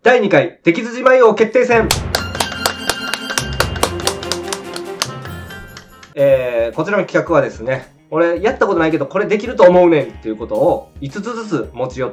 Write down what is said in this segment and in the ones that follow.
第2回敵筋舞王決定戦。こちらの企画はですね、俺やったことないけどこれできると思うねんっていうことを5つずつ持ち寄って、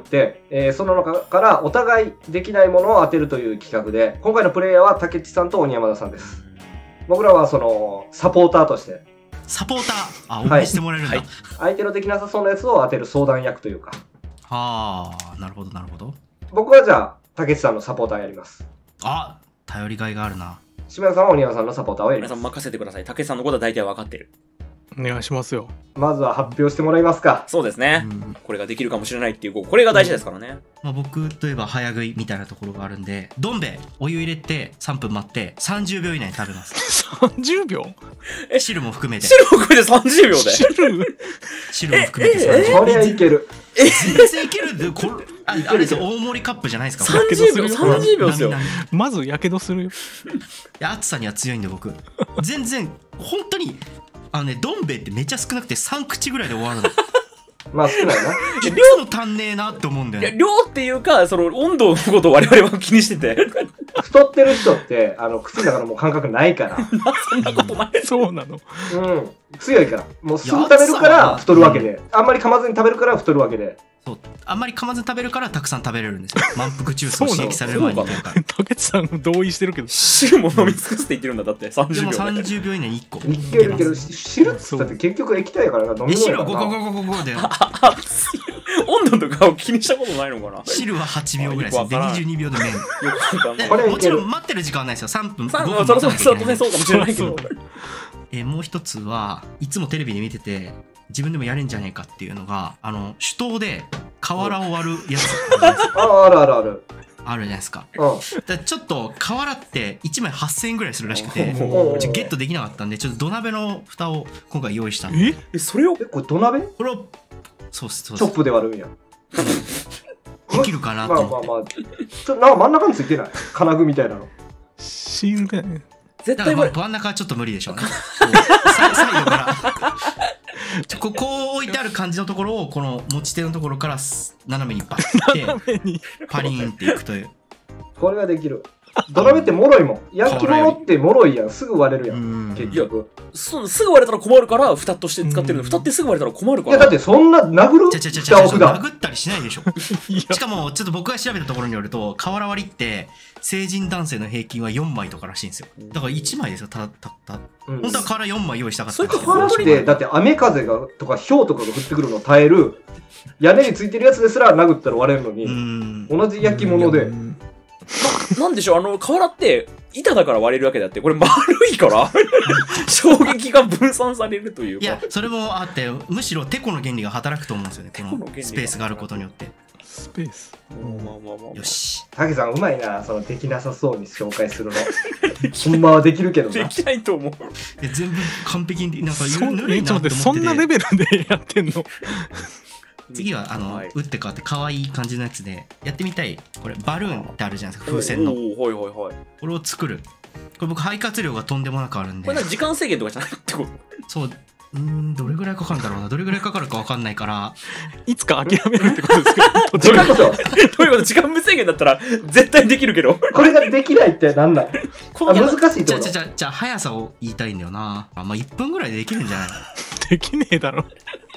その中からお互いできないものを当てるという企画で、今回のプレイヤーは竹内さんと鬼山田さんです。僕らはそのサポーターとして。 サポーター、応援してもらえるんだ、はい、 相手のできなさそうなやつを当てる相談役というか。 はあ、なるほどなるほど。 僕はじゃあ竹内さんのサポーターやります。 あ、頼りがいがあるな。 島田さんは鬼山さんのサポーターをやります。 皆さん任せてください。竹内さんのことは大体分かってる。 お願いしますよ。 まずは発表してもらいますか。 そうですね、これができるかもしれないっていう、これが大事ですからね。 まあ、僕といえば早食いみたいなところがあるんで、どん兵衛お湯入れて3分待って30秒以内に食べます。 30秒？ 汁も含めて。 汁も含めて30秒で。 汁も含めて30秒。 これはいける。 全然いけるんで、あれですよ、大盛りカップじゃないですか。 30秒、30秒ですよ。 まずやけどするよ。いや、暑さには強いんで僕。全然本当にどん兵衛ってめっちゃ少なくて3口ぐらいで終わるの。 まあ少ないな。 量足んねえなって思うんだよね。 量っていうか、その温度のことを我々は気にしてて。 太ってる人って口の中のもう感覚ないから。 そんなことない。 そうなの。 うん。強いから。もうすぐ食べるから太るわけで。あんまり噛まずに食べるから太るわけで。 そう。あんまり噛まずに食べるからたくさん食べれるんですよ。満腹中枢を刺激される前にいけるから。 竹内さん同意してるけど。 汁も飲み尽くすって言ってるんだ、だって30秒。 でも30秒以内に1個。 いけるけど、汁って言ったって結局液体やからな、飲み物やからな。 汁は5で。 温度とかを気にしたことないのかな。 汁は8秒ぐらいです。で、22秒で麺。 これもちろん待ってる時間はないですよ。3分、5分。 そうかもしれないけど。 もう一つはいつもテレビで見てて自分でもやれんじゃねえかっていうのが、手刀で瓦を割るやつあるあるあるあるじゃないですか。ちょっと瓦って1枚8000円ぐらいするらしくて、ゲットできなかったんで、ちょっと土鍋の蓋を今回用意したんで。 それをこれ土鍋？ これをそうっす、そうっす。 チョップで割るんや。 できるかなと思って。 まあなんか真ん中についてない金具みたいなの。 シールだよね。 絶対真ん中はちょっと無理でしょうね。サイドからこう置いてある感じのところをこの持ち手のところから斜めにパッてパリーンっていくという。 これができる。土鍋ってもろいもん。焼き物ってもろいやん。すぐ割れるやん。結局。 すぐ割れたら困るから蓋として使ってるの。蓋ってすぐ割れたら困るから。 いやだってそんな殴る？ 殴ったりしないでしょ。しかもちょっと僕が調べたところによると、瓦割りって成人男性の平均は4枚とからしいんですよ。だから1枚ですよ。本当は瓦4枚用意したかったんですけど。 瓦ってだって雨風がとか氷とかが降ってくるのを耐える屋根についてるやつですら殴ったら割れるのに、同じ焼き物で。 なんでしょう、瓦って板だから割れるわけであって、これ丸いから衝撃が分散されるというか。 いや、それもあって、むしろテコの原理が働くと思うんですよね。このスペースがあることによって。 スペース。 よし。 竹さんうまいな、そのできなさそうに紹介するの。ほんまはできるけどな。 できないと思う。 全部完璧になんかぬるいなと思ってて。そんなレベルでやってんの？ 次は打って変わって可愛い感じのやつでやってみたい。これバルーンってあるじゃないですか、風船の。これを作る。これ僕肺活量がとんでもなくあるんで。 これ時間制限とかじゃないってこと？ そう。どれぐらいかかるんだろうな。どれぐらいかかるか分かんないから。いつか諦めるってことですか？ どういうこと？ どういうこと？時間無制限だったら絶対できるけど。 これができないってなんだ？難しいってこと？ じゃあ速さを言いたいんだよな。まあ1分ぐらいでできるんじゃないの？ できねえだろ。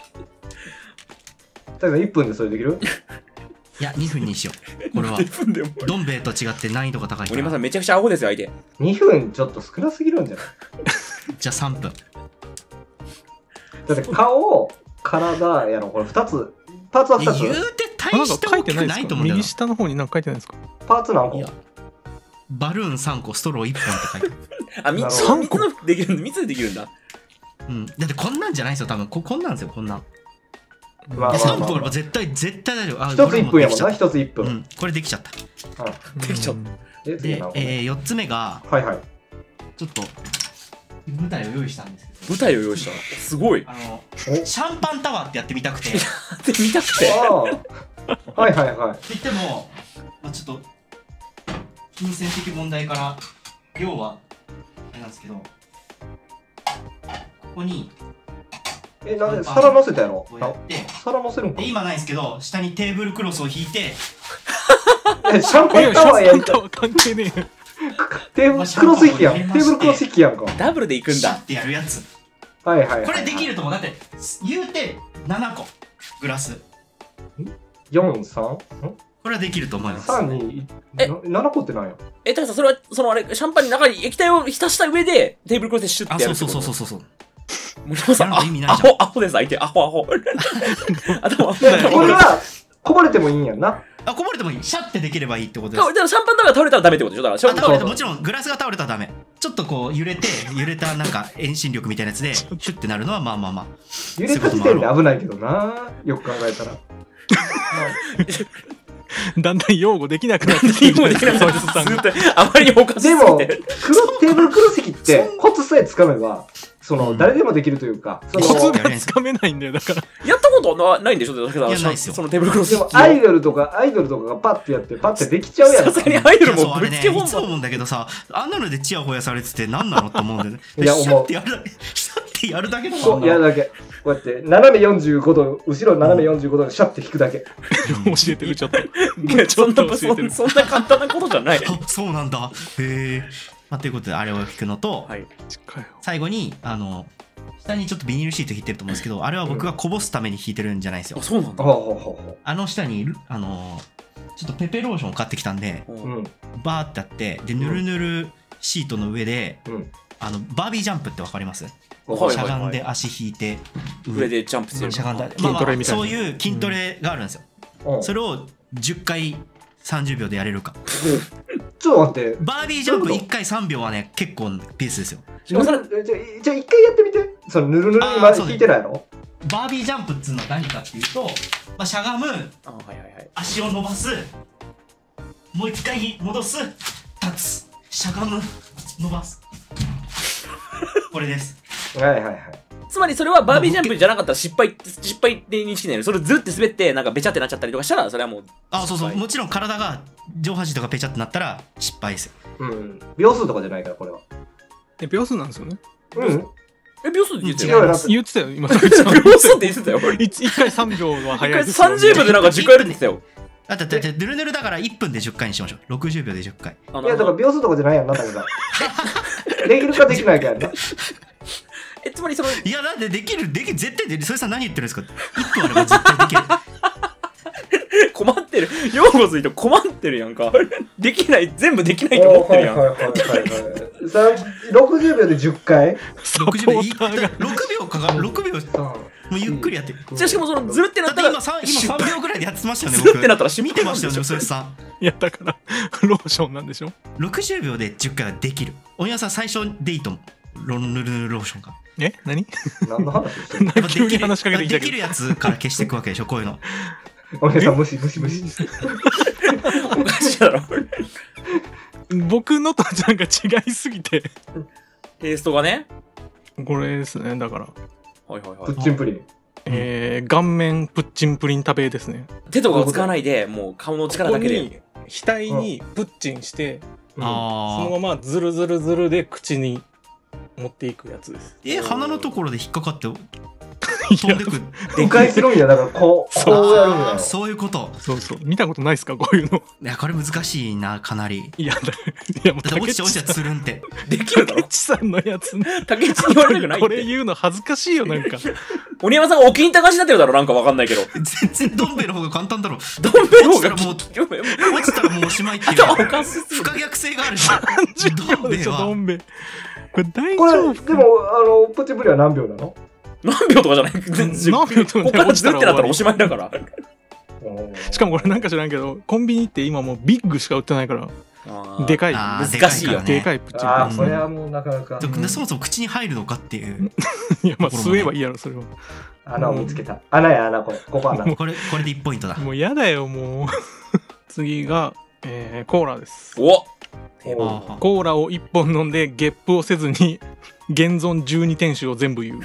1分でそれできる？ いや、2分にしよう。これはどん兵衛と違って難易度が高いから。 森山さんめちゃくちゃアホですよ、相手。 2分ちょっと少なすぎるんじゃない？ じゃあ3分。 だって顔、体やろ、これ2つ。パーツは2つ。 言うて大して大きくないと思うんだよ。 右下の方に何か書いてないですか？ パーツ何個？ バルーン3個、ストロー1本って書いてある。3個できるんだ。3つでできるんだ。 うん。だってこんなんじゃないですよ、多分。こんなんですよ、こんなん。3分あれば絶対大丈夫。 1つ1分やもんな、1つ1分。 これできちゃった。 できちゃった。 で、4つ目が、ちょっと舞台を用意したんですけど。 舞台を用意した？すごい。 シャンパンタワーってやってみたくて。 見たくて。 はいはいはい。 って言っても、ちょっと金銭的問題から量はあれなんですけど、ここになんで皿乗せたやろ？ こうやって皿乗せるんか？ 今ないですけど、下にテーブルクロスを引いてシャンパいや、 ンタワーやんか。 シャンパンタワー関係ねえよ。 テーブルクロス引きやん。テーブルクロス引きやんか。 ダブルで行くんだ。 シャッてやるやつ。 はいはいはい。 これできると思う。だって言うて7個グラス。 4、3? これはできると思います。 3、2、 え 7個ってなんや。 高橋さん、それは、そのあれ、シャンパンの中に液体を浸した上で、テーブルクロスでシュッあ、 てやる。 そうそうそうそう。 森山さん、 やるの意味ないじゃんアホです、相手。アホ。頭、 これは、こぼれてもいいんやんな。 あ、こぼれてもいい。シャッてできればいいってことです。 だからシャンパンタワーが倒れたらダメってことでしょ。だからシャンパンタワー倒れてもちろんグラスが倒れたらダメ。ちょっとこう揺れたなんか遠心力みたいなやつでシュッてなるのはまあまあまあ。 揺れた時点で危ないけどな。よく考えたら。 だんだん擁護できなくなってきてるもうできなくなってさんが。 あまりにもおかしすぎでも、 て。 テーブルクロス席ってコツさえつかめば、誰でもできるというか、 コツがつかめないんだよ、だから。 やったことないんでしょ。だからいやないっすよそのテーブルクロス。 でもアイドルとかがパッてやってパッてできちゃうやんさすがにアイドルもぶいやそうあれねっつけ本番。 いつも思うんだけどさ、あんなのでチヤホヤされてて何なのって思うんだよね。 いやシャッてやるだけ、シャッてやるだけだもそう、 んな。 やるだけ。こうやって、斜め45度、後ろ斜め45度でシャッて引くだけ。 教えてる、ちょっと。 そんな教えてるそんな簡単なことじゃない。 あ、そうなんだ。へえ。まあ、ということであれを引くのと、 はい。 近いよ。 最後に下にちょっとビニールシート引いてると思うんですけど、あれは僕がこぼすために引いてるんじゃないですよあ、。そうなんだ。 ほうほうほあの下にちょっとペペローションを買ってきたんで、 うほう。うん。 バーってあって、でぬるぬるシートの上でうん。 バービージャンプってわかります？ はいしゃがんで足引いて上でジャンプする。 しゃがんで、 筋トレみたいなそういう筋トレがあるんですよ。 うんそれを10回30秒でやれるか。 ちょっと待って。 バービージャンプ1回3秒はね結構ペースですよ。 じゃあ一回やってみて。そのぬるぬる今そうね引いてないの？ バービージャンプっつうのは何かっていうと、しゃがむ、 あ、はいはいはい。 足を伸ばす、もう一回戻す、立つ、しゃがむ、伸ばす。これです。 はいはいはい。 つまりそれはバービージャンプじゃなかったら失敗って認識になる。それずって滑ってなんかべちゃってなっちゃったりとかしたら、それはもう。 あ、そうそう。 失敗もちろん体が上半身とかペチャってなったら失敗ですよ。 うん。秒数とかじゃないから、これは。 秒数なんですよね。 うん。 秒数って言ってたよ。 違うよな。 言ってたよ、今。1 秒数って言ってたよ。 回3秒は一回早いですよ。 30秒でなんか10回やるって言ってたよ。 だってぬるぬるだから1分で10回にしましょう。60秒で10回。 いや、だから秒数とかじゃないやんな、だから。できるかできないかやんな。 つまりその、 いや、だって絶対できる。それさん何言ってるんですか？ 1分あれば絶対できる。 困ってる。用語ついて困ってるやんか。できない、全部できないと思ってるやん。 はいはいはいはい。60秒で10回 60秒6秒かかる。6秒もうゆっくりやって。 じゃあしかもそのずるってなだっってたら、 今3秒ぐらいでやってましたよね。 ずるってなったら失敗見てましたよね、それさん。 いや、だから、ローションなんでしょ。 60秒で10回はできる。おやさん最初でいいと思う。ぬるぬるローションが。 何何の話してるやっぱ急に話しかけてきたけどできるやつから消していくわけでしょ、こういうの。 お姉さん無視無視無視。 おかしいだろ。 僕のとなんか違いすぎて。 テイストがね。 これですね、だから。 はいはいはいプッ。チンプリン。 顔面プッチンプリン食べですね。 手とかを使わないで、もう顔の力だけで。 ここに額にプッチンして、そあのままズルズルズルで口に持っていくやつです。 鼻のところで引っかかって飛んでく。 迂回するんや、だからこうやるんや。 そういうこと。 そうそう。見たことないですか、こういうの。 いや、これ難しいな、かなり。 いや、いやもうだって落ちて落ちてつるんって。 できるだろ竹内さんのやつね。 竹内に言われたくないって。 これ言うの恥ずかしいよ、なんか。 鬼山さんがお気に高しになってるだろ、なんかわかんないけど。 全然どん兵衛の方が簡単だろ。 どん兵衛の方が落ちたらもうう、 落ちたらもうおしまいっていう。 おかしすぎ不る。 可逆性があるじゃん。 30秒でしょ、どは。 ん兵衛。これ大これ、 丈夫でも、プッチンプリンは何秒なの？ 何秒とかじゃない。 何秒とかここからずってなったらおしまいだから。 しかもこれなんか知らんけど、コンビニって今もうビッグしか売ってないから、でかい。 あー難しいよでかいからねでかいプッチンああ、 うんそれはもうなかなか。 そもそも口に入るのかっていう。 いや、まあ、吸えばいいやろ、それは。 穴を見つけた。穴や穴、これ。ここ穴。 これで1ポイントだ。 もう嫌だよ、もう。次が、コーラです。 おあコーラを1本飲んで、ゲップをせずに、現存12点種を全部言う。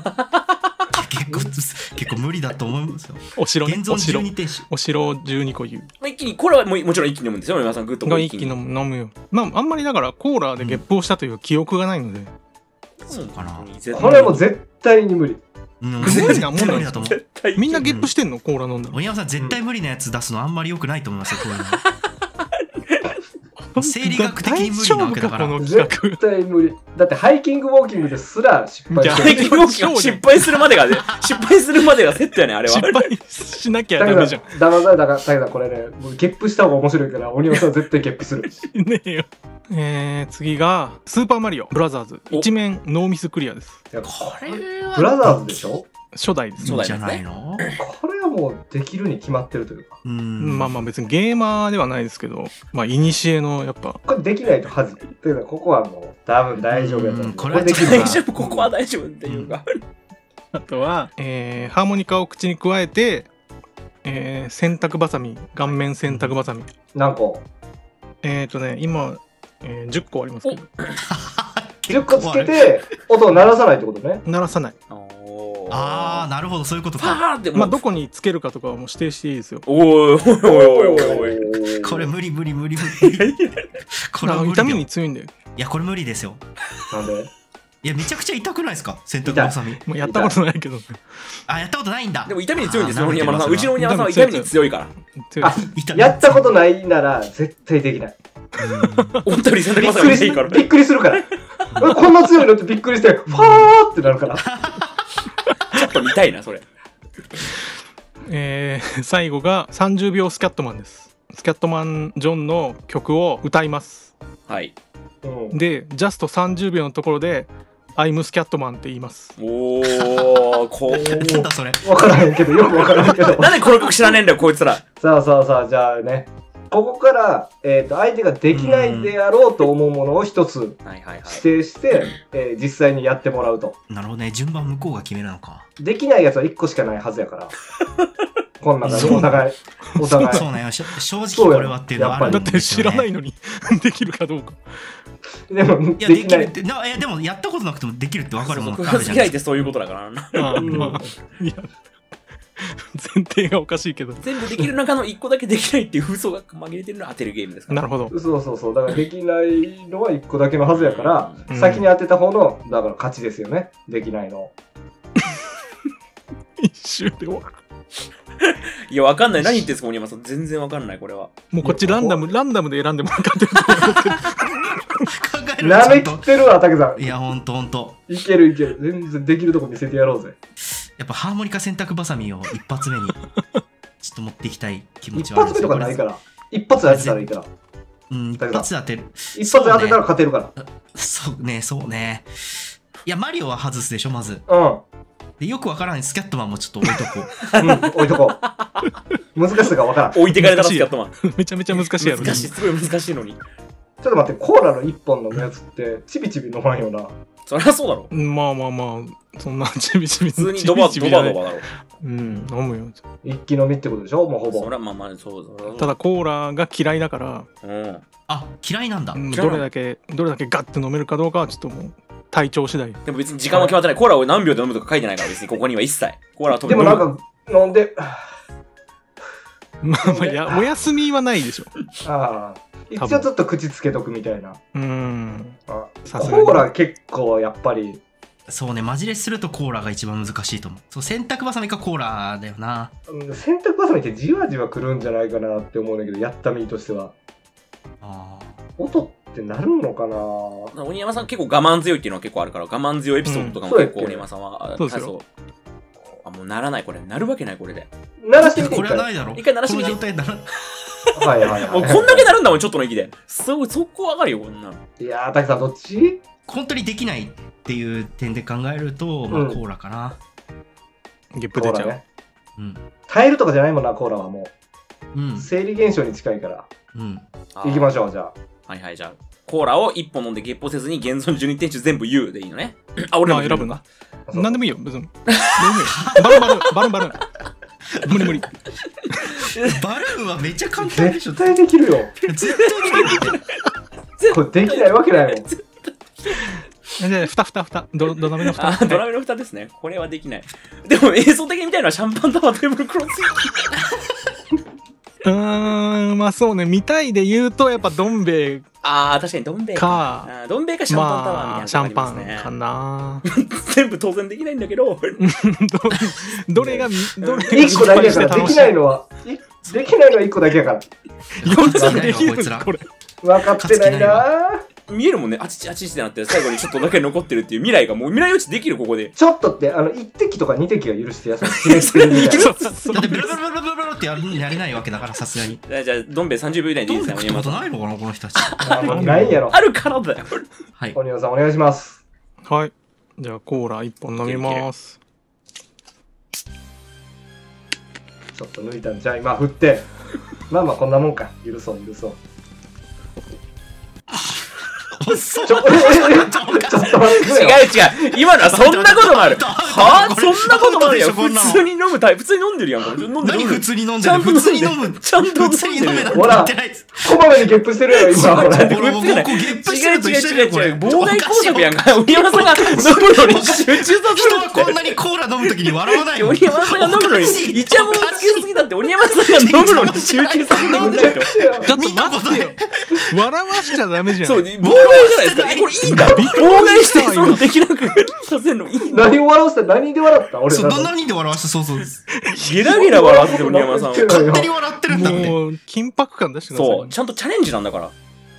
結構無理だと思いますよ。 お城ね。 現存お城。 12点種。 お城を12個言う。 一気に、これはもちろん一気に飲むんですよ、皆さん。グッとが一気に飲むよ。まあ、あんまりだから、コーラでゲップをしたという記憶がないので。 そうかな。 これはもう絶対に無理。 うん無理なもんなん無理だと思う。 絶対みんなゲップしてんのコーラ飲んだら。 鬼山さん絶対無理なやつ出すのあんまり良くないと思いますよ、こういうの。 生理学的に無理なわけだから。 大丈夫かこの企画。 絶対無理。だってハイキングウォーキングですら失敗してる。 ハイキングウォーキング失敗するまでがね、失敗するまでがセットやね、あれは。 失敗しなきゃだけど、 ダメじゃん。 騙されたから、だけどこれね、もうゲップした方が面白いから、鬼山さんは絶対ゲップする。 ねえよ。次が、スーパーマリオブラザーズ。 お一面ノーミスクリアです。 いやここれはブラザーズでしょ？ 初代ですね。 初代じゃないの？ これはもうできるに決まってるというか。 まあまあ別にゲーマーではないですけど、まあ、いにしえのやっぱ、 これできないとはずい。というか、ここはもう多分大丈夫やと思う。 これはできるな大丈夫、ここは大丈夫っていうか。 あとは、ハーモニカを口に加えて、洗濯バサミ、顔面洗濯バサミ。 何個今、10個ありますけど、 10個つけて、音を鳴らさないってことね。 鳴らさない。 ああ、なるほど、そういうことパか。 ーってもう、 まあ、どこにつけるかとかはもう指定していいですよ。 おいおいおいおいおい。 これ無理無理無理無理。これなんかは無理よ。 痛みに強いんだよ。 いや、これ無理ですよ。 なんでいや、めちゃくちゃ痛くないですか洗濯バサミ。 もうやったことないけど、 あ、やったことないんだ。 でも痛みに強いんですよ、 あー鬼山さん。うちの鬼山さんは痛み痛みに強いから。 強いあ痛いやったことないなら絶対できない。 お二人洗濯びバっくりするサミでいいから。 びっくりするから。俺こんな強いのってびっくりして、ファーってなるから。 ちょっと見たいな、それ。 最後が30秒スキャットマンです。スキャットマンジョンの曲を歌います。 はい。 うんで、ジャスト30秒のところで、アイムスキャットマンって言います。 おー、こう。 なんだそれ。 わからへんけど、よくわからんけど。 なんでこの曲知らねえんだよ、こいつら。 さあさあさあ、じゃあね。ここから、相手ができないであろうと思うものを一つはいはいはい。 指定して、実際にやってもらうと。 なるほどね。順番向こうが決めるのか。 できないやつは1個しかないはずやから。こん中でお互い、お互い。 そうなんよ。正直これはっていうのはあるんだってですよね。 知らないのにできるかどうか。 でも、 いや、 できない。 できるって、でもやったことなくてもできるって分かるものって僕あが好きないってるじゃないですか。 そういうことだからな。 まあ、いや、前提がおかしいけど。 全部できる中の1個だけできないっていう風想が紛れてるのを当てるゲームですから。 なるほど。 そうそうそう。だからできないのは1個だけのはずやから、 うん先に当てた方の、だから勝ちですよね。できないの。 一周で終わる。 いや、わかんない。何言ってんすか、鬼山さん。全然わかんない、これは。 もうこっちランダムで選んでもらってると思ってる。 考えるなめきちゃんとってるわ、竹さん。 いや、ほんとほんと。 いけるいける。全然できるとこ見せてやろうぜ。 やっぱハーモニカ洗濯バサミを一発目に、ちょっと持っていきたい気持一ちはあるんですよ。 発目とかないから。一発当てたらいいから。 うん、一発当てる。 一発当てたら勝てるかそうね、そうね。いや、マリオは外すでしょ、まず。 ら。 でよくわからないスキャットマンもちょっと置いとこう。 置いとこう。難しさがわからん。ち置いてかれたらスキャットマン。 めちゃめちゃ難しいやろ。 難しい、すごい難しいのに。 ょっと待って、コーラの一本のやつって、ちびちび飲まんよな。 そりゃそうだろ。 まあまあまあ、そんなちびちび。 普通にドバちびちびじゃないドバだろ。 うん、飲むよ。 一気飲みってことでしょもうほぼそり。ゃまあまあ、そう。 ただコーラが嫌いだから、 うん。 あ、嫌いなんだ。 どれだけガッて飲めるかどうかはちょっともう体調次第。 でも別に時間は決まってない。コーラを何秒で飲むとか書いてないから、別にここには一切。コーラは飛びでもなんか、飲んで、 まあまあ、いや、お休みはないでしょ。 ああ。一多分応ちょっと口つけとくみたいな。あさすがにコーラ結構やっぱり、 そうね、マジレスするとコーラが一番難しいと思う。そう、洗濯バサミかコーラだよな。 洗濯バサミってじわじわくるんじゃないかなって思うんだけど、やった身としては。 あ音ってなるのかな鬼山さん結構我慢強いっていうのは結構あるから、我慢強いエピソードとかも結構鬼山さんは、 そうですよそうあ、もうならない、これ。なるわけない、これで。 あ。 鳴らしてみてこれはないだろ。 一回鳴らしてこみての状態なら。 はいはいもうはい。 こんだけなるんだもん、ちょっとの息で。そこわかるよ、こんなの。 いやー、滝さんどっち本当にできないっていう点で考えると、まあ、 うんコーラかな。 ゲップ出ちゃう。 コーラね。 うん。 耐えるとかじゃないもんな、コーラはもうんう。。生理現象に近いから。 うん。 行きましょう、じゃあ。 はいはい、じゃあ。コーラを1本飲んでゲッポせずに現存12点中全部言うでいいのね。あ、俺もまあ選ぶな。 そうなんでもいいよ、別に。バルバル。無理無理。 バルーンはめっちゃ簡単でしょ。 絶対できるよ。 絶対できるって。 これできないわけないもん。 で、ふた。ドラメのふた。 ドラメの蓋ですね。これはできない。でも映像的に見たいのはシャンパンタワーテーブルクロス。 まあそうね、見たいで言うと、やっぱどん兵衛あー、確かにどん兵衛かあーどん兵衛かシャンパンタワーみたいな、 まあ、シャンパンかな。 全部当然できないんだけど。 どれが一個だけやから、できないのは、できないのは一個だけやから。 4つできるこいつらこれ。 分かってないな。 見えるもんね。あちちあちちってなって、最後にちょっとだけ残ってるっていう未来がもう未来予知できる、ここで。 ちょっとって、1滴とか2滴は許してやつ決めてるみたいな。 だってブルブルブルブルブルってやれないわけだから、さすがに。 じゃあ、どん兵衛30秒以内でいいですか、 食ったことないのかな、この人たち。 ないやろ。 あるからだよ。 はい。 鬼野さんお願いします。 はい。じゃあコーラ1本飲みます。 ちょっと抜いたんじゃあ今振って。まあまあこんなもんか。許そう許そう。 遅っ。 ちょっと待って違う違う。今のはそんなこともある。はぁ、そんなこともあるよ。普通に飲むタイプ。普通に飲んでるやんか。 何普通に飲んでる？普通に飲む。 ちゃんと普通に飲めなんてほら、 言ってないです。 こまめにゲップしてるやろ今。 俺もう違うここゲップしてると一緒だよこれ。 妨害工作やんか。鬼山さんが飲むのに集中させる人はって。 こんなにコーラ飲むときに笑わないよ。 鬼山さんが飲むのに、イチャモンつけすぎだって、鬼山さんが飲むのに集中させてくんないと。 ちょっと待ってよ。笑わしちゃダメじゃん。 そう、妨害じゃないですか。これいいんだ。妨害してそのできなくさせるのいいんだ。 何を笑わせた？何で笑った？俺そう、何で笑わせた？そうそうです。 ゲラゲラ笑ってる鬼山さんは。 勝手に笑ってるんだって。 もう緊迫感出してください。 そう、ちゃんとチャレンジなんだから。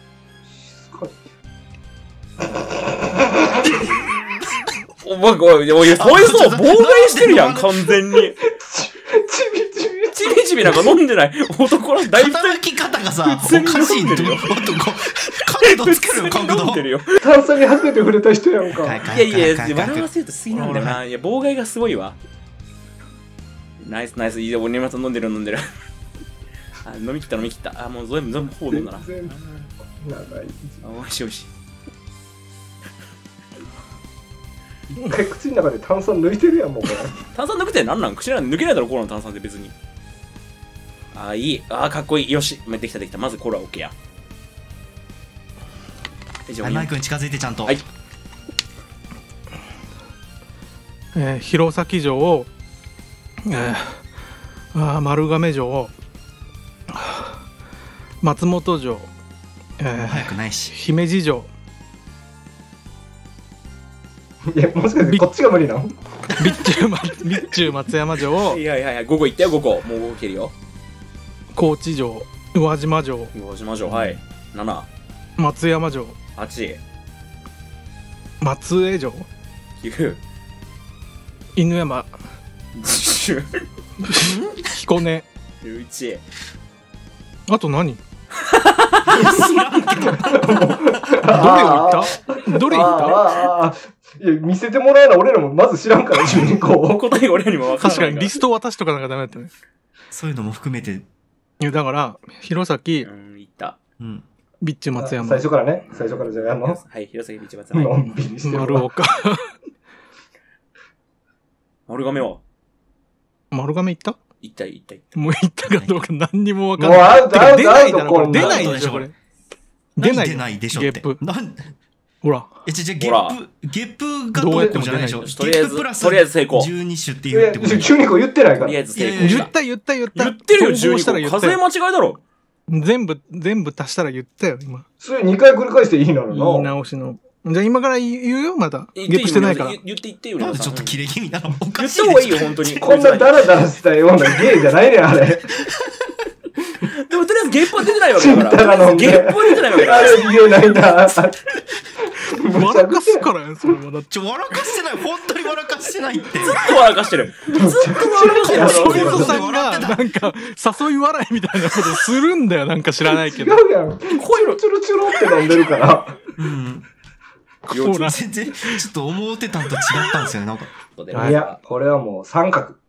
お前、そういうそう、妨害してるやん、完全に。ちびちびなんか飲んでない男の大体。 傾き方がさ、おかしいんだよ。角度つけるよ、角度。 炭酸に初めて触れた人やんか。 いや、笑わせると過ぎなんだよな。いや、妨害がすごいわ。ナイスナイス、いいよ、鬼山さん飲んでる。あ、飲み切った。あ、もう全部ほぼ飲んだな。 長い。 おいしいおいしい。 一回口の中で炭酸抜いてるやんもうこれ。 炭酸抜くってなんなん？口の中で抜けないだろ、コーラの炭酸って別に。あ、いい。あ、かっこいい。よし。できた。まずコーラ OK や。 マイクに近づいてちゃんと。 はい。 弘前城、丸亀城、松本城、 早くないし。 姫路城。 いや、もしかしてこっちが無理なの？ 備中松山城。 いや、5個いったよ、5個。もう5個蹴るよ。 高知城、宇和島城。 宇和島城、はい。7。 松山城。 8。 松江城。 9。 犬山。 10。 彦根。 11。 あと何？どれ言ったいや、見せてもらえな、俺らもまず知らんから、自分にこう。 答えが俺らにも分かんない。 確かにリスト渡しとかなんかダメだったね。 そういうのも含めて。 いや、だから、弘前、 いった。 備中松山。 最初からね。最初からじゃあやんの？ はい、弘前備中松山。 のんびりしてる。 丸岡。 丸亀は？ 丸亀行った？ 行った。 もう行ったかどうか何にも分かんない。 もうアウト、 出ないだろ、これ。出ないでしょ、これ。 出ないでしょって。 ゲップ。 ほら。じゃゲップがどうこうじゃないでしょ。 とりあえず成功。 12種って言うってことでしょ。 12個言ってないから。 とりあえず成功。 言った。 言ってるよ、12個。数え間違いだろ。 全部足したら言ったよ、今。 それ2回繰り返していいなのな。 言い直しの。じゃあ今から言うよ、まだ。ゲップしてないから。 言ってよ、 なんでちょっとキレ気味なの？おかしい。 言った方がいいよ、本当に。 こんなダラダラしたようなゲーじゃないねん、あれ。 でもとりあえずゲップは出てないわけだから。ゲップは出てないわけだから。 あれ言えないな。 笑かすからよ、それは。 笑かしてない。本当に笑かしてないって。 ずっと笑かしてる。ずっと笑かしてる。 それぞさんが、なんか、誘い笑いみたいなことするんだよ、なんか知らないけど。 違うやん。チュルチュルって飲んでるから。 全然、ちょっと思ってたんと違ったんですよね、なんか。 いや、これはもう三角。